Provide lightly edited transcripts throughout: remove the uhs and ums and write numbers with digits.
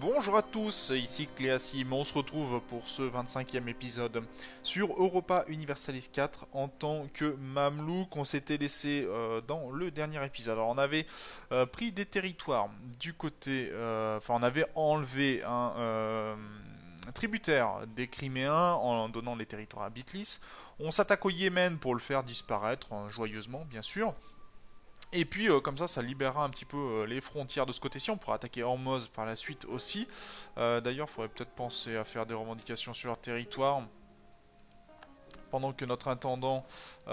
Bonjour à tous, ici Cléassim, on se retrouve pour ce 25e épisode sur Europa Universalis 4 en tant que Mamelouk. On s'était laissé dans le dernier épisode. Alors on avait pris des territoires du côté, on avait enlevé un tributaire des Criméens en donnant les territoires à Bitlis. On s'attaque au Yémen pour le faire disparaître, joyeusement bien sûr. Et puis comme ça libérera un petit peu les frontières de ce côté-ci. On pourra attaquer Hormuz par la suite aussi. D'ailleurs, il faudrait peut-être penser à faire des revendications sur leur territoire. Pendant que notre intendant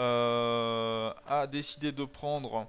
a décidé de prendre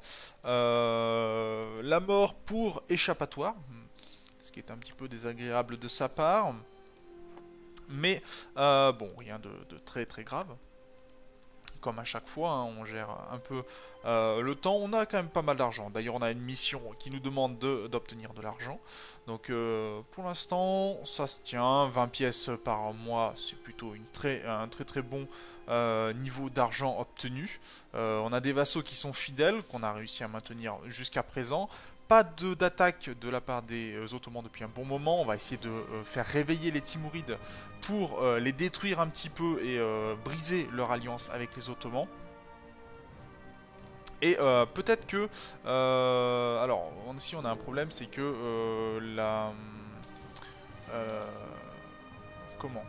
la mort pour échappatoire. Ce qui est un petit peu désagréable de sa part. Mais bon, rien de très très grave. Comme à chaque fois, hein, on gère un peu le temps. On a quand même pas mal d'argent. D'ailleurs, on a une mission qui nous demande d'obtenir de l'argent. Donc, pour l'instant, ça se tient. 20 pièces par mois, c'est plutôt un très très bon niveau d'argent obtenu. On a des vassaux qui sont fidèles, qu'on a réussi à maintenir jusqu'à présent. Pas d'attaque de la part des Ottomans depuis un bon moment. On va essayer de faire réveiller les Timourides pour les détruire un petit peu et briser leur alliance avec les Ottomans. Et peut-être que... alors, ici on a un problème, c'est que euh, comment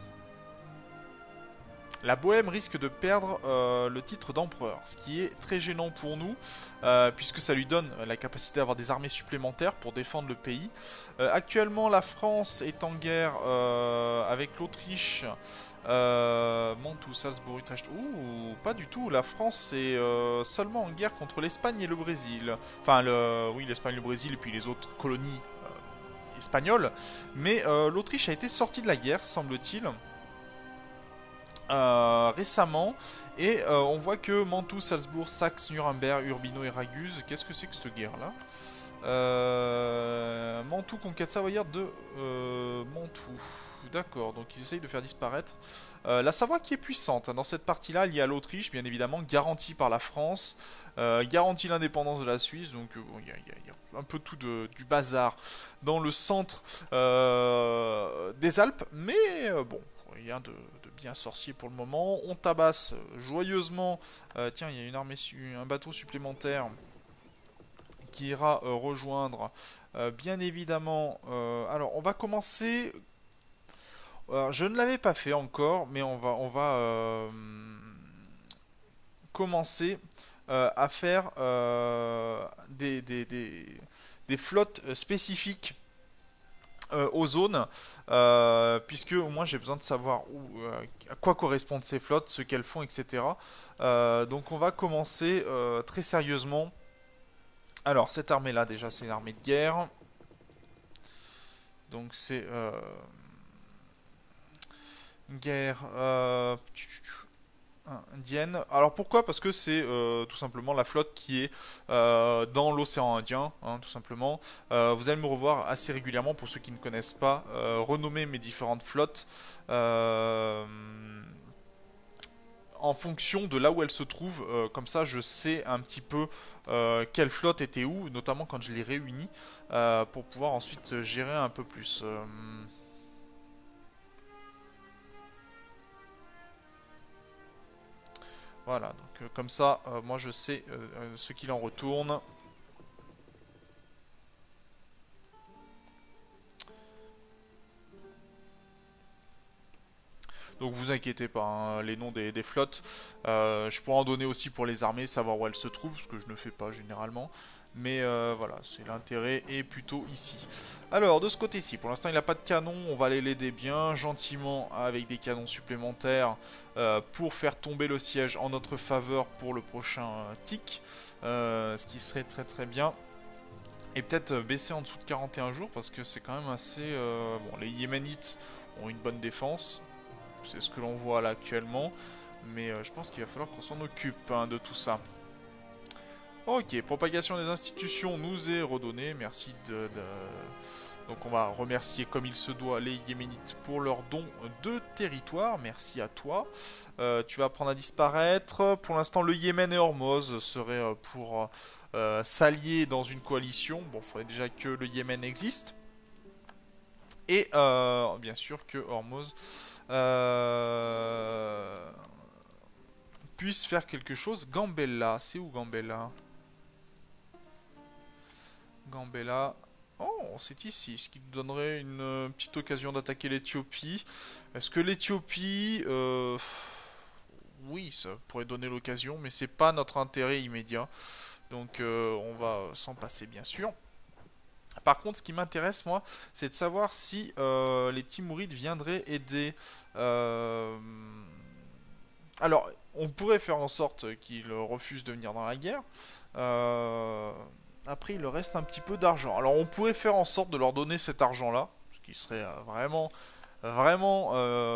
la Bohême risque de perdre le titre d'empereur, ce qui est très gênant pour nous, puisque ça lui donne la capacité d'avoir des armées supplémentaires pour défendre le pays. Actuellement, la France est en guerre avec l'Autriche, Mantoue, Salzbourg, Utrecht. Ouh, pas du tout. La France est seulement en guerre contre l'Espagne et le Brésil. Enfin, oui, l'Espagne, le Brésil, et puis les autres colonies espagnoles. Mais l'Autriche a été sortie de la guerre, semble-t-il. Récemment et on voit que Mantoue, Salzbourg, Saxe, Nuremberg, Urbino et Raguse, qu'est-ce que c'est que cette guerre là? Mantoue, conquête savoyarde de Mantoue, d'accord, donc ils essayent de faire disparaître la Savoie qui est puissante, hein. Dans cette partie là il y a l'Autriche bien évidemment, garantie par la France, garantie l'indépendance de la Suisse, donc bon, il y a un peu tout du bazar dans le centre des Alpes, mais bon, rien de bien sorcier pour le moment. On tabasse joyeusement. Tiens, il y a une armée, un bateau supplémentaire qui ira rejoindre. Bien évidemment. Alors, on va commencer. Alors, je ne l'avais pas fait encore, mais on va commencer à faire des flottes spécifiques aux zones, puisque au moins j'ai besoin de savoir à quoi correspondent ces flottes, ce qu'elles font, etc. Donc on va commencer très sérieusement. Alors cette armée-là, déjà, c'est une armée de guerre. Donc c'est une guerre indienne. Alors pourquoi? Parce que c'est tout simplement la flotte qui est dans l'océan Indien, hein, tout simplement. Vous allez me revoir assez régulièrement pour ceux qui ne connaissent pas, renommer mes différentes flottes en fonction de là où elles se trouvent. Comme ça, je sais un petit peu quelle flotte était où, notamment quand je les réunis, pour pouvoir ensuite gérer un peu plus. Voilà, donc comme ça, moi je sais ce qu'il en retourne. Donc vous inquiétez pas, hein, les noms des flottes, je pourrais en donner aussi pour les armées, savoir où elles se trouvent, ce que je ne fais pas généralement. Mais voilà, c'est l'intérêt est plutôt ici. Alors de ce côté-ci, pour l'instant il n'a pas de canon, on va aller l'aider bien gentiment avec des canons supplémentaires pour faire tomber le siège en notre faveur pour le prochain tic, ce qui serait très très bien. Et peut-être baisser en dessous de 41 jours parce que c'est quand même assez... bon, les Yéménites ont une bonne défense, c'est ce que l'on voit là actuellement. Mais je pense qu'il va falloir qu'on s'en occupe, hein, de tout ça. Ok, propagation des institutions nous est redonnée. Merci Donc on va remercier comme il se doit les Yéménites pour leur don de territoire. Merci à toi. Tu vas apprendre à disparaître. Pour l'instant, le Yémen et Hormuz seraient pour s'allier dans une coalition. Bon, il faudrait déjà que le Yémen existe. Et bien sûr que Hormuz puisse faire quelque chose. Gambella, c'est où Gambella? Gambella. Oh, c'est ici, ce qui nous donnerait une petite occasion d'attaquer l'Éthiopie. Est-ce que l'Éthiopie... oui, ça pourrait donner l'occasion, mais c'est pas notre intérêt immédiat. Donc on va s'en passer bien sûr. Par contre, ce qui m'intéresse moi, c'est de savoir si les Timourides viendraient aider. euh, Alors, on pourrait faire en sorte qu'ils refusent de venir dans la guerre. Euh, Après, il leur reste un petit peu d'argent. Alors, on pourrait faire en sorte de leur donner cet argent-là, ce qui serait vraiment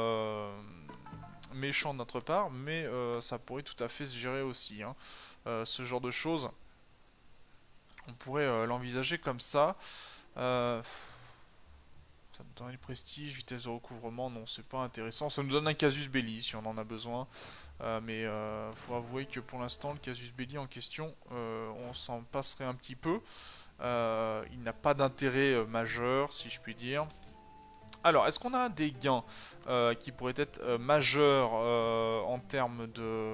méchant de notre part, mais ça pourrait tout à fait se gérer aussi, hein. Ce genre de choses, on pourrait l'envisager comme ça. Euh, Ça nous donne le prestige, vitesse de recouvrement, non, c'est pas intéressant. Ça nous donne un casus belli si on en a besoin. Mais faut avouer que pour l'instant, le casus belli en question, on s'en passerait un petit peu. Il n'a pas d'intérêt majeur, si je puis dire. Alors, est-ce qu'on a des gains qui pourraient être majeurs en termes de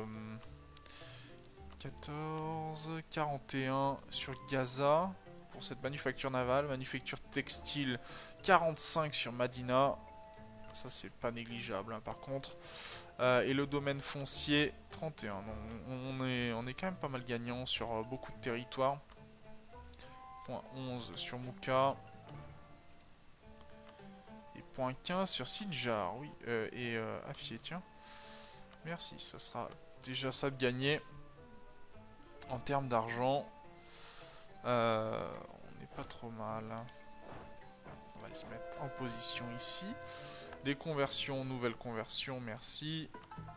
14, 41 sur Gaza pour cette manufacture navale, manufacture textile 45 sur Madina, ça c'est pas négligeable hein, par contre. Et le domaine foncier 31. On est quand même pas mal gagnant sur beaucoup de territoires. Point 11 sur Mouka. Et point 15 sur Sinjar, oui. Et Afié, tiens. Merci, ça sera déjà ça de gagner. En termes d'argent, on n'est pas trop mal. On va se mettre en position ici. Des conversions, nouvelles conversions, merci.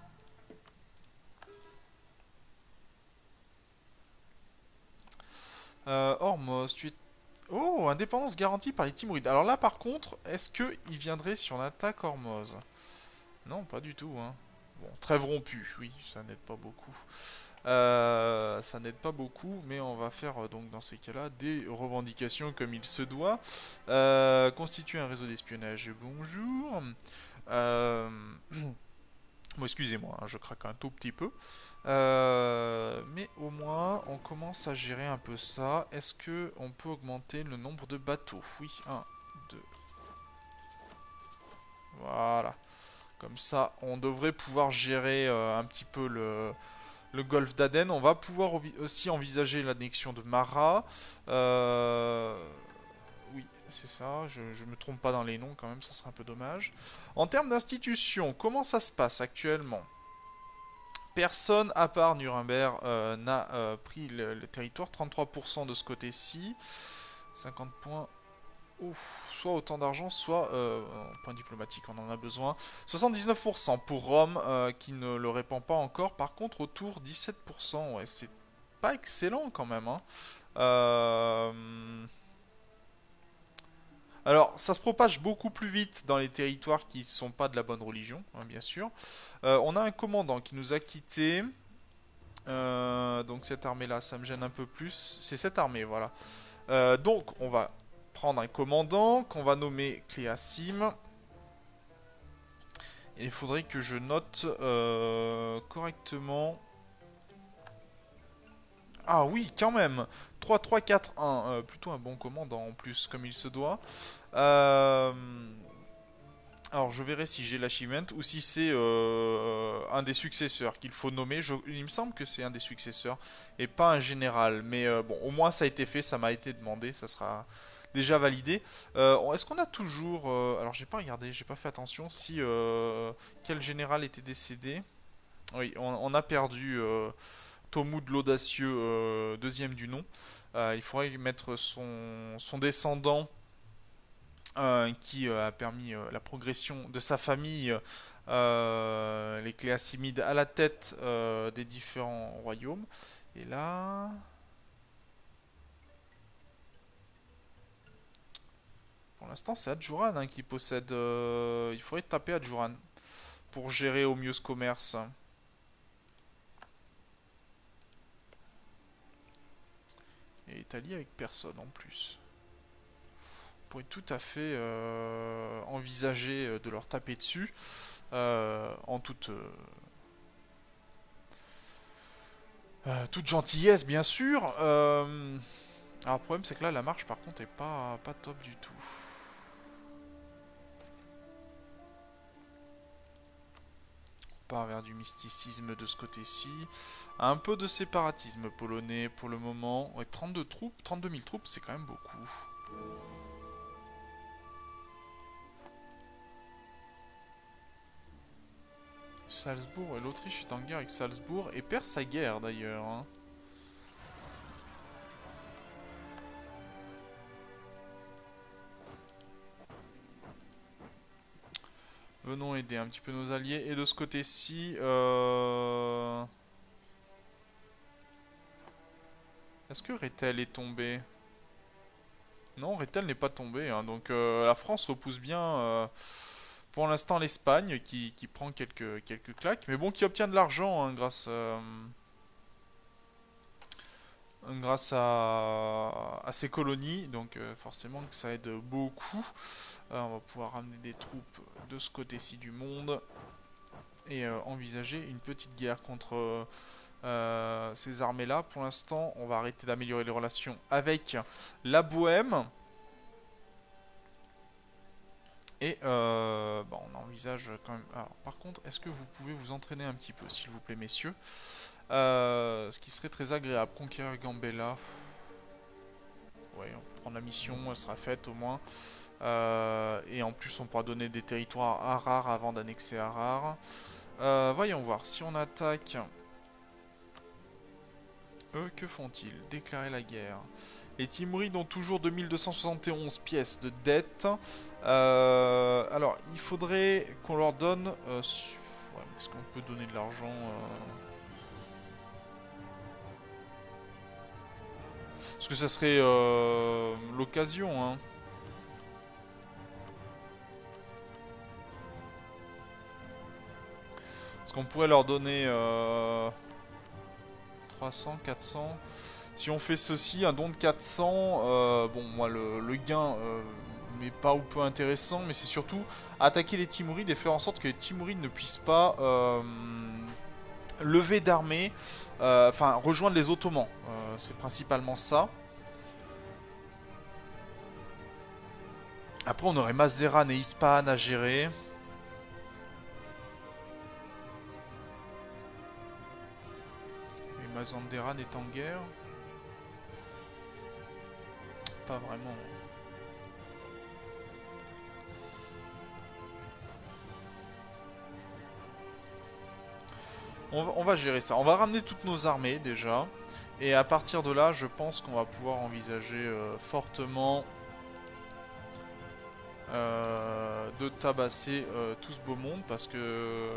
Hormuz, tu es... Oh, indépendance garantie par les Timurides. Alors là, par contre, est-ce qu'il viendrait si on attaque Hormuz? Non, pas du tout, hein. Bon, trêve rompue, oui, ça n'aide pas beaucoup. Ça n'aide pas beaucoup, mais on va faire donc dans ces cas-là des revendications comme il se doit. Constituer un réseau d'espionnage, bonjour. Euh, Bon, excusez-moi, hein, je craque un tout petit peu. Mais au moins, on commence à gérer un peu ça. Est-ce que on peut augmenter le nombre de bateaux? Oui, un, 2. Voilà. Comme ça, on devrait pouvoir gérer un petit peu le golfe d'Aden. On va pouvoir aussi envisager l'annexion de Mara. Oui, c'est ça. Je me trompe pas dans les noms quand même, ça serait un peu dommage. En termes d'institutions, comment ça se passe actuellement? Personne à part Nuremberg n'a pris le territoire. 33% de ce côté-ci. 50 points. Ouf, soit autant d'argent, soit en points diplomatiques, on en a besoin. 79% pour Rome, qui ne le répand pas encore. Par contre, autour 17%, ouais, c'est pas excellent quand même, hein. Euh, Alors, ça se propage beaucoup plus vite dans les territoires qui ne sont pas de la bonne religion, hein, bien sûr. On a un commandant qui nous a quittés. Donc cette armée-là, ça me gêne un peu plus. C'est cette armée, voilà. Donc, on va prendre un commandant qu'on va nommer Cléassim. Et il faudrait que je note correctement. Ah oui, quand même. 3-3-4-1. Plutôt un bon commandant en plus, comme il se doit. Euh, Alors je verrai si j'ai l'achievement ou si c'est un des successeurs qu'il faut nommer. Il me semble que c'est un des successeurs et pas un général. Mais bon, au moins ça a été fait, ça m'a été demandé, ça sera déjà validé. Est-ce qu'on a toujours... alors j'ai pas regardé, j'ai pas fait attention si quel général était décédé. Oui, on a perdu Tomoud l'audacieux, deuxième du nom. Il faudrait mettre son descendant qui a permis la progression de sa famille, les Cléassimides à la tête des différents royaumes. Et là, pour l'instant, c'est Adjuran hein, qui possède. Il faudrait taper Adjuran pour gérer au mieux ce commerce. Et Italie avec personne en plus. On pourrait tout à fait envisager de leur taper dessus en toute gentillesse, bien sûr. Alors, le problème, c'est que là, la marche, par contre, est pas top du tout. On part vers du mysticisme de ce côté-ci. Un peu de séparatisme polonais pour le moment. Ouais, 32 troupes, 32 000 troupes, c'est quand même beaucoup. Salzbourg, et l'Autriche est en guerre avec Salzbourg et perd sa guerre d'ailleurs. Hein. Venons aider un petit peu nos alliés. Et de ce côté-ci, est-ce que Rethel est tombé? Non, Rethel n'est pas tombé. Hein. Donc la France repousse bien pour l'instant l'Espagne qui prend quelques claques. Mais bon, qui obtient de l'argent hein, grâce à ces colonies. Donc forcément que ça aide beaucoup. On va pouvoir ramener des troupes de ce côté-ci du monde. Et envisager une petite guerre contre ces armées-là. Pour l'instant, on va arrêter d'améliorer les relations avec la Bohème. Et bon, on envisage quand même... Alors, par contre, est-ce que vous pouvez vous entraîner un petit peu, s'il vous plaît, messieurs ce qui serait très agréable. Conquérir Gambella. Ouais, on peut prendre la mission, elle sera faite au moins. Et en plus, on pourra donner des territoires à Harare avant d'annexer Harare. Voyons voir, si on attaque... Eux, que font-ils? Déclarer la guerre. Les Timurides ont toujours 2271 pièces de dette. Alors, il faudrait qu'on leur donne... ouais, est-ce qu'on peut donner de l'argent Parce que ça serait l'occasion, hein. Est-ce qu'on pourrait leur donner 300, 400. Si on fait ceci, un don de 400, bon, moi, le gain n'est pas ou peu intéressant, mais c'est surtout attaquer les Timurides et faire en sorte que les Timurides ne puissent pas lever d'armée, enfin, rejoindre les Ottomans. C'est principalement ça. Après, on aurait Mazderan et Ispahan à gérer. Et Mazanderan est en guerre. Pas vraiment. On va gérer ça. On va ramener toutes nos armées déjà. Et à partir de là, je pense qu'on va pouvoir envisager fortement de tabasser tout ce beau monde. Parce que...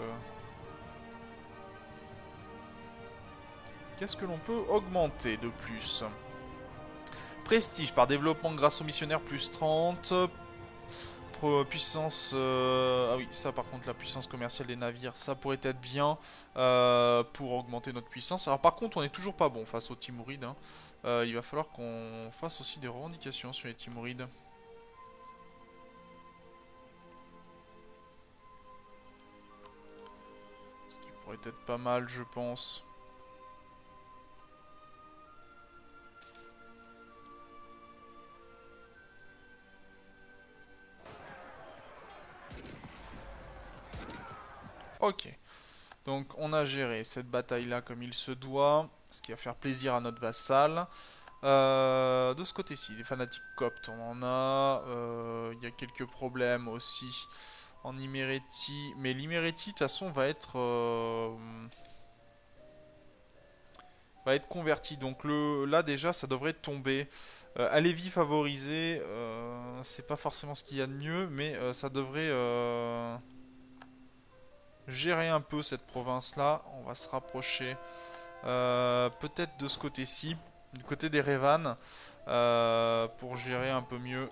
Qu'est-ce que l'on peut augmenter de plus? Prestige par développement grâce aux missionnaires plus 30. Puissance... Ah oui, ça par contre, la puissance commerciale des navires, ça pourrait être bien pour augmenter notre puissance. Alors par contre, on n'est toujours pas bon face aux Timurides. Hein. Il va falloir qu'on fasse aussi des revendications sur les Timurides. Ce qui pourrait être pas mal, je pense. Ok. Donc on a géré cette bataille-là comme il se doit, ce qui va faire plaisir à notre vassal. De ce côté-ci, les fanatiques coptes, on en a. Il y a quelques problèmes aussi en Imereti. Mais l'Imereti, de toute façon, va être converti. Donc là, déjà, ça devrait tomber. Alevi favorisé, c'est pas forcément ce qu'il y a de mieux, mais ça devrait gérer un peu cette province-là. On va se rapprocher peut-être de ce côté-ci, du côté des Revan, pour gérer un peu mieux.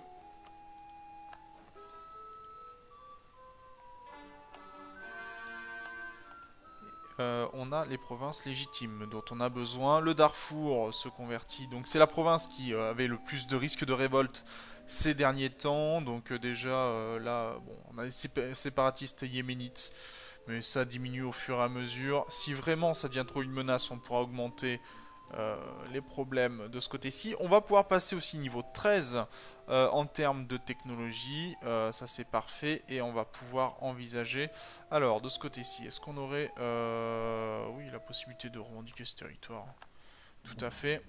on a les provinces légitimes dont on a besoin. Le Darfour se convertit, donc c'est la province qui avait le plus de risques de révolte ces derniers temps. Donc déjà là, bon, on a les séparatistes yéménites, mais ça diminue au fur et à mesure. Si vraiment ça devient trop une menace, on pourra augmenter euh, les problèmes de ce côté-ci. On va pouvoir passer aussi niveau 13 en termes de technologie, ça c'est parfait, et on va pouvoir envisager, alors de ce côté-ci, est-ce qu'on aurait oui, la possibilité de revendiquer ce territoire? Tout à fait.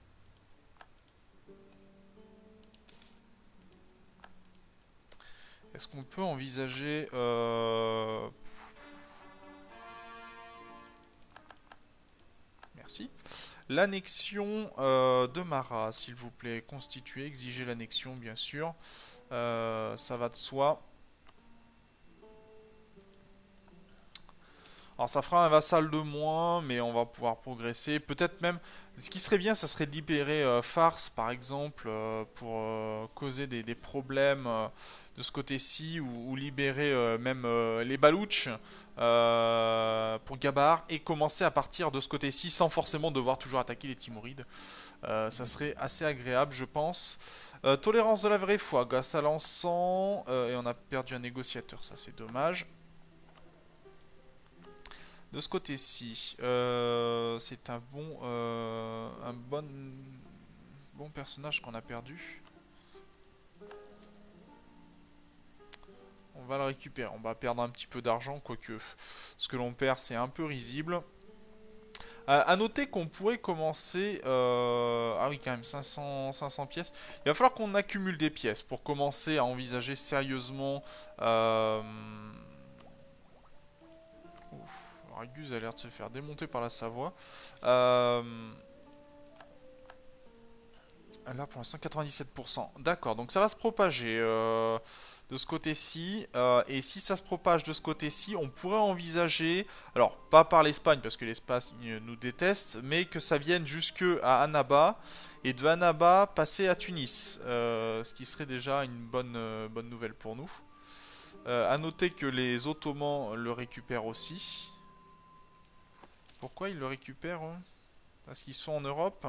Est-ce qu'on peut envisager merci. L'annexion de Mara, s'il vous plaît, constituer, exiger l'annexion, bien sûr. Ça va de soi. Alors ça fera un vassal de moins, mais on va pouvoir progresser. Peut-être même, ce qui serait bien, ça serait de libérer Fars, par exemple, pour causer des problèmes de ce côté-ci, ou libérer même les Balouches pour Gabar, et commencer à partir de ce côté-ci sans forcément devoir toujours attaquer les Timurides. Ça serait assez agréable, je pense. Tolérance de la vraie foi, grâce à l'encens, et on a perdu un négociateur, ça c'est dommage. De ce côté-ci, c'est un bon personnage qu'on a perdu. On va le récupérer. On va perdre un petit peu d'argent, quoique ce que l'on perd, c'est un peu risible. À noter qu'on pourrait commencer... ah oui, quand même, 500 pièces. Il va falloir qu'on accumule des pièces pour commencer à envisager sérieusement... Ouf, Ragus a l'air de se faire démonter par la Savoie. Là pour l'instant 97%. D'accord, donc ça va se propager de ce côté-ci. Et si ça se propage de ce côté-ci, on pourrait envisager, alors pas par l'Espagne parce que l'Espagne nous déteste, mais que ça vienne jusque à Annaba, et de Annaba passer à Tunis. Ce qui serait déjà une bonne nouvelle pour nous. À noter que les Ottomans le récupèrent aussi. Pourquoi ils le récupèrent, eux? Parce qu'ils sont en Europe.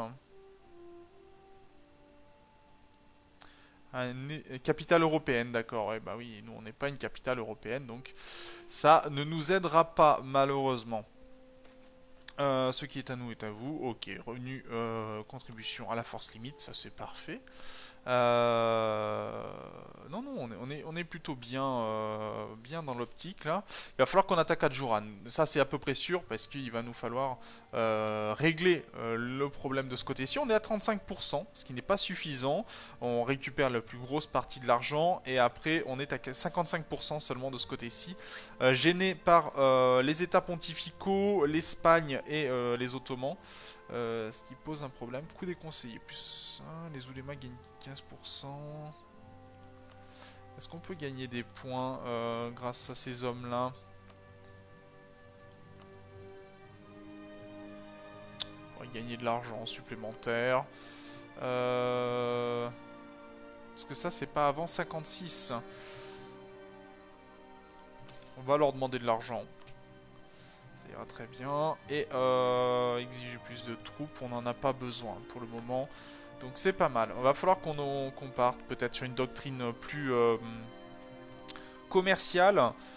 Capitale européenne, d'accord. Ouais, bah oui, nous on n'est pas une capitale européenne, donc ça ne nous aidera pas malheureusement. Ce qui est à nous est à vous. Ok, revenu, contribution à la force limite, ça c'est parfait. Non, non, on est plutôt bien dans l'optique là. Il va falloir qu'on attaque Adjuran. Ça, c'est à peu près sûr parce qu'il va nous falloir régler le problème de ce côté-ci. On est à 35%, ce qui n'est pas suffisant. On récupère la plus grosse partie de l'argent et après, on est à 55% seulement de ce côté-ci. Gêné par les États pontificaux, l'Espagne et les Ottomans. Ce qui pose un problème. Coût des conseillers, plus 1, les oulémas gagnent 15%. Est-ce qu'on peut gagner des points grâce à ces hommes-là? On pourrait gagner de l'argent supplémentaire. Parce que ça, c'est pas avant 56. On va leur demander de l'argent. Ça ira très bien. Et exiger plus de troupes, on n'en a pas besoin pour le moment. Donc c'est pas mal. On va falloir qu'on parte peut-être sur une doctrine plus commerciale.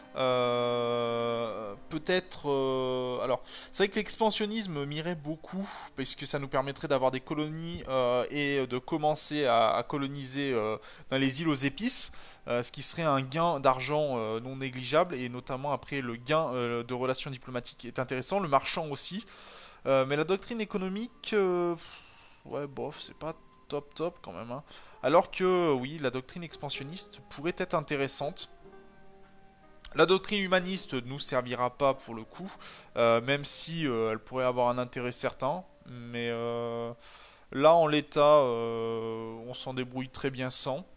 Peut-être... alors, c'est vrai que l'expansionnisme m'irait beaucoup, parce que ça nous permettrait d'avoir des colonies et de commencer à coloniser dans les îles aux épices. Ce qui serait un gain d'argent non négligeable, et notamment après le gain de relations diplomatiques est intéressant, le marchand aussi. Mais la doctrine économique, ouais, bof, c'est pas top quand même, hein. Alors que oui, la doctrine expansionniste pourrait être intéressante. La doctrine humaniste ne nous servira pas pour le coup, même si elle pourrait avoir un intérêt certain, mais là en l'état, on s'en débrouille très bien sans.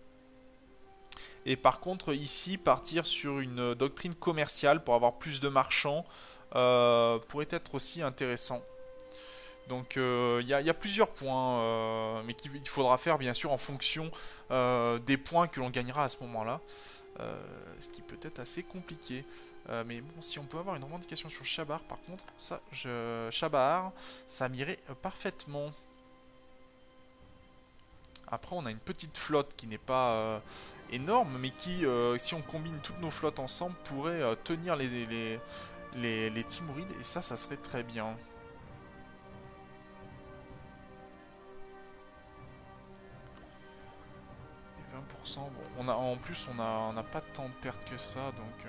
Et par contre, ici, partir sur une doctrine commerciale pour avoir plus de marchands pourrait être aussi intéressant. Donc y a plusieurs points, mais qu'il faudra faire bien sûr en fonction des points que l'on gagnera à ce moment-là. Ce qui peut être assez compliqué. Mais bon, si on peut avoir une revendication sur Chabar, par contre, ça, Chabar, ça m'irait parfaitement. Après, on a une petite flotte qui n'est pas énorme, mais qui, si on combine toutes nos flottes ensemble, pourrait tenir les Timurides, et ça serait très bien. Et 20%, bon, en plus, on n'a pas tant de pertes que ça, donc...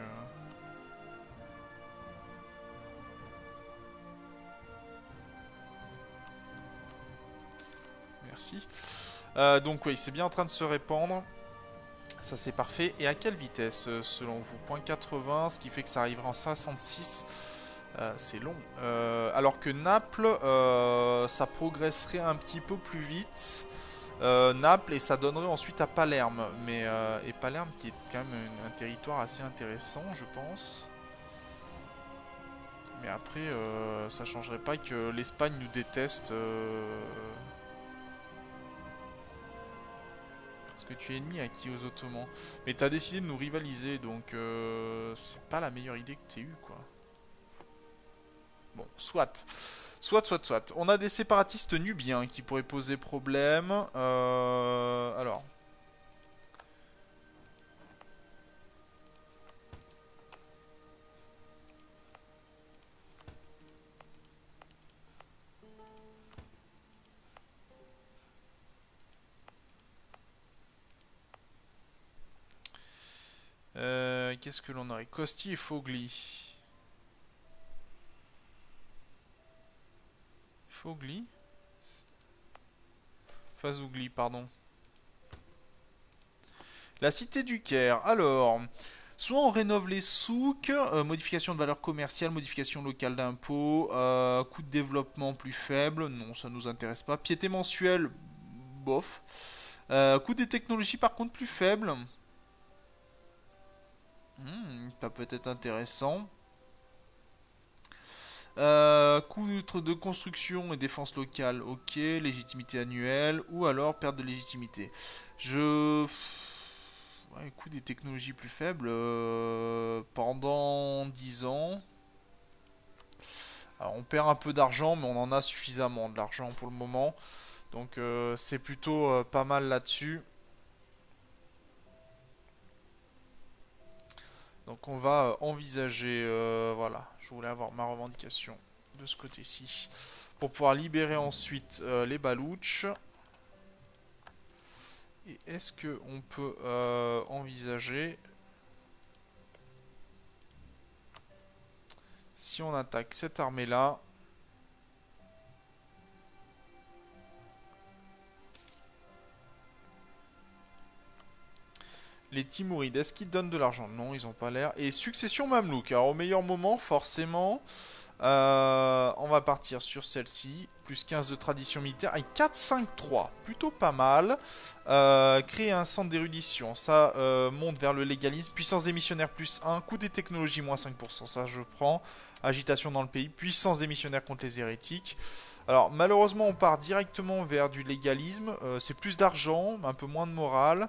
Merci. Donc oui, c'est bien en train de se répandre. Ça c'est parfait. Et à quelle vitesse selon vous? 0.80, ce qui fait que ça arrivera en 66. C'est long. Alors que Naples, ça progresserait un petit peu plus vite. Naples et ça donnerait ensuite à Palerme. Et Palerme qui est quand même un territoire assez intéressant, je pense. Mais après, ça changerait pas que l'Espagne nous déteste. Parce que tu es ennemi à qui aux Ottomans. Mais t'as décidé de nous rivaliser, donc c'est pas la meilleure idée que t'aies eue, quoi. Bon, soit. Soit. On a des séparatistes nubiens qui pourraient poser problème. Alors. Qu'est-ce que l'on aurait? Costi et Fogli. Fogli? Fazougli, pardon. La cité du Caire. Alors, soit on rénove les souks, modification de valeur commerciale, modification locale d'impôts, coût de développement plus faible, non, ça nous intéresse pas. Piété mensuelle, bof. Coût des technologies par contre plus faible. Ça peut être intéressant. Coût de construction et défense locale, ok. Légitimité annuelle, ou alors perte de légitimité. Ouais, coût des technologies plus faibles pendant 10 ans. Alors, on perd un peu d'argent, mais on en a suffisamment de l'argent pour le moment. Donc c'est plutôt pas mal là-dessus. Donc on va envisager, voilà, je voulais avoir ma revendication de ce côté-ci. Pour pouvoir libérer ensuite les Balouches. Et est-ce qu'on peut envisager, si on attaque cette armée-là, les Timourides, est-ce qu'ils donnent de l'argent? Non, ils n'ont pas l'air. Et succession Mamelouk. Alors au meilleur moment, forcément, on va partir sur celle-ci. Plus 15 de tradition militaire. Et 4-5-3. Plutôt pas mal. Créer un centre d'érudition. Ça monte vers le légalisme. Puissance des missionnaires plus 1. Coût des technologies moins 5%. Ça je prends. Agitation dans le pays. Puissance des missionnaires contre les hérétiques. Alors malheureusement on part directement vers du légalisme. C'est plus d'argent. Un peu moins de morale.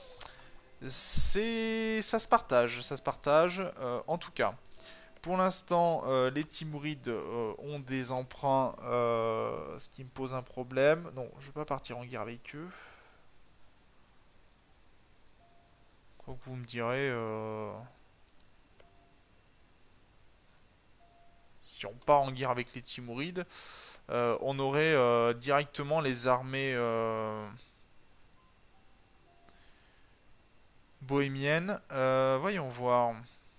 Ça se partage. En tout cas, pour l'instant, les Timourides ont des emprunts, ce qui me pose un problème. Non, je vais pas partir en guerre avec eux. Quoi que vous me direz, si on part en guerre avec les Timourides, on aurait directement les armées bohémiennes. Voyons voir.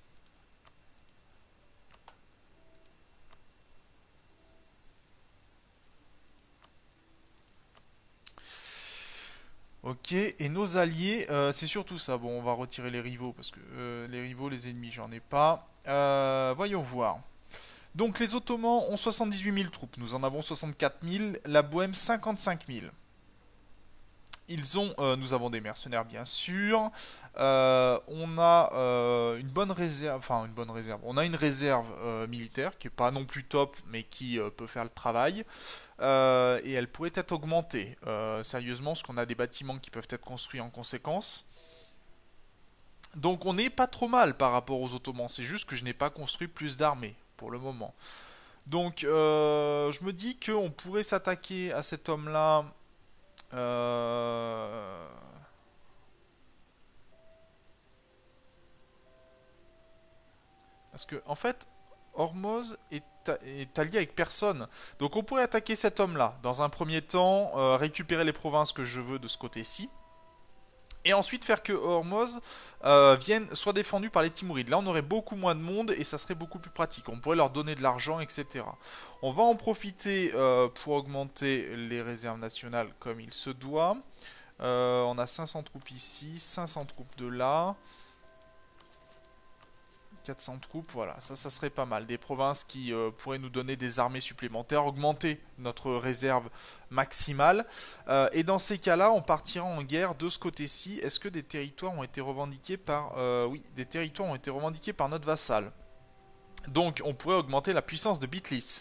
Ok, et nos alliés, c'est surtout ça. Bon, on va retirer les rivaux parce que les rivaux, les ennemis, j'en ai pas. Voyons voir. Donc les Ottomans ont 78 000 troupes, nous en avons 64 000, la Bohème 55 000. Nous avons des mercenaires bien sûr. On a une bonne réserve, enfin une bonne réserve. On a une réserve militaire qui est pas non plus top, mais qui peut faire le travail. Et elle pourrait être augmentée sérieusement, parce qu'on a des bâtiments qui peuvent être construits en conséquence. Donc on n'est pas trop mal par rapport aux Ottomans, c'est juste que je n'ai pas construit plus d'armées pour le moment. Donc je me dis qu'on pourrait s'attaquer à cet homme-là. euh, Parce que en fait, Hormuz est allié avec personne. Donc on pourrait attaquer cet homme-là. Dans un premier temps, récupérer les provinces que je veux de ce côté-ci. Et ensuite faire que Hormuz soit défendu par les Timourides. Là, on aurait beaucoup moins de monde et ça serait beaucoup plus pratique. On pourrait leur donner de l'argent, etc. On va en profiter pour augmenter les réserves nationales comme il se doit. On a 500 troupes ici, 500 troupes de là. 400 troupes, voilà, ça serait pas mal. Des provinces qui pourraient nous donner des armées supplémentaires, augmenter notre réserve maximale. Et dans ces cas-là, on partira en guerre de ce côté-ci. Est-ce que des territoires ont été revendiqués par... oui, des territoires ont été revendiqués par notre vassal. Donc, on pourrait augmenter la puissance de Bitlis.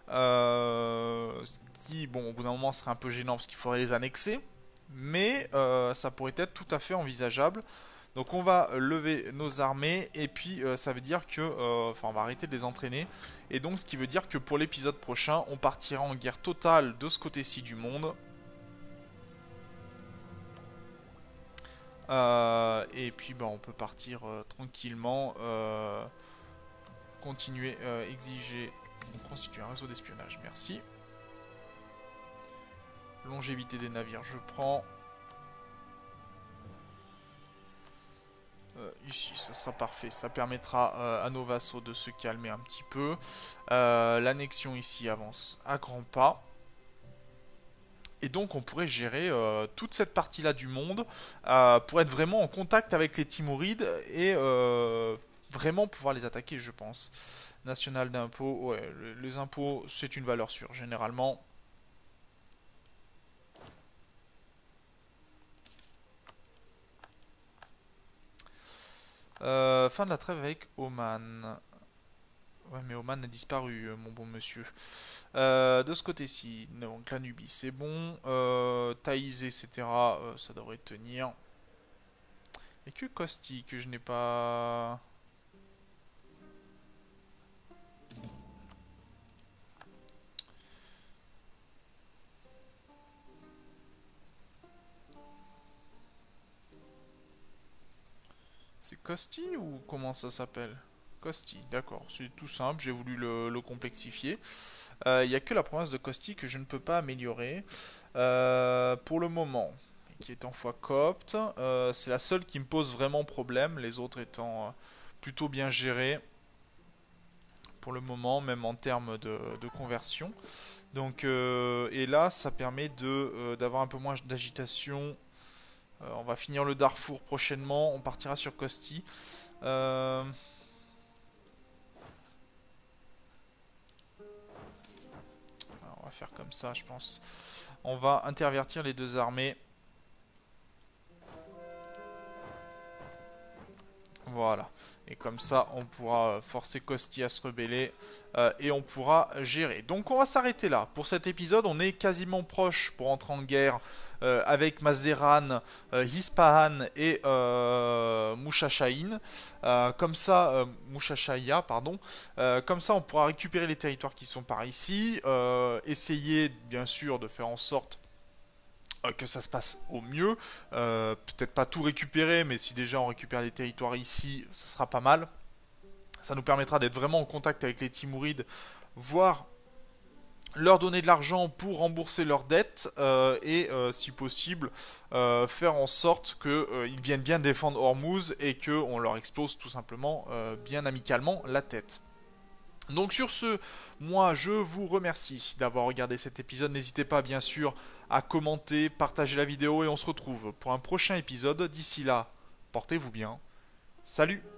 Ce qui, bon, au bout d'un moment, serait un peu gênant parce qu'il faudrait les annexer. Mais ça pourrait être tout à fait envisageable. Donc on va lever nos armées et puis ça veut dire que, enfin on va arrêter de les entraîner. Et donc ce qui veut dire que pour l'épisode prochain, on partira en guerre totale de ce côté-ci du monde. Et puis bah, on peut partir tranquillement, continuer, exiger, constituer un réseau d'espionnage, merci. Longévité des navires, je prends. Ici, ça sera parfait. Ça permettra à nos vassaux de se calmer un petit peu. L'annexion ici avance à grands pas. Et donc, on pourrait gérer toute cette partie-là du monde pour être vraiment en contact avec les Timourides et vraiment pouvoir les attaquer, je pense. National d'impôts, ouais, les impôts, c'est une valeur sûre, généralement. Fin de la trêve avec Oman. Ouais, mais Oman a disparu, mon bon monsieur. De ce côté-ci, donc la Nubie, c'est bon. Thaïs, etc., ça devrait tenir. Et que Kosti, que je n'ai pas... C'est Kosti ou comment ça s'appelle? Kosti, d'accord. C'est tout simple, j'ai voulu le complexifier. Il n'y a que la province de Kosti que je ne peux pas améliorer pour le moment, qui est en foi copte. C'est la seule qui me pose vraiment problème, les autres étant plutôt bien gérées pour le moment, même en termes de conversion. Donc, et là, ça permet d'avoir un peu moins d'agitation. On va finir le Darfour prochainement, on partira sur Kosti. Euh, on va faire comme ça, je pense. On va intervertir les deux armées. Voilà. Et comme ça, on pourra forcer Kosti à se rebeller et on pourra gérer. Donc on va s'arrêter là. Pour cet épisode, on est quasiment proche pour entrer en guerre avec Mazderan, Ispahan et Mushashahin. Mushashaya, pardon. Comme ça, on pourra récupérer les territoires qui sont par ici. Essayer, bien sûr, de faire en sorte que ça se passe au mieux. Peut-être pas tout récupérer, mais si déjà on récupère les territoires ici, ça sera pas mal. Ça nous permettra d'être vraiment en contact avec les Timourides, voire leur donner de l'argent pour rembourser leurs dettes et si possible faire en sorte qu'ils viennent bien défendre Hormuz et qu'on leur explose tout simplement bien amicalement la tête. Donc sur ce, moi je vous remercie d'avoir regardé cet épisode. N'hésitez pas bien sûr à commenter, partager la vidéo et on se retrouve pour un prochain épisode. D'ici là, portez-vous bien. Salut!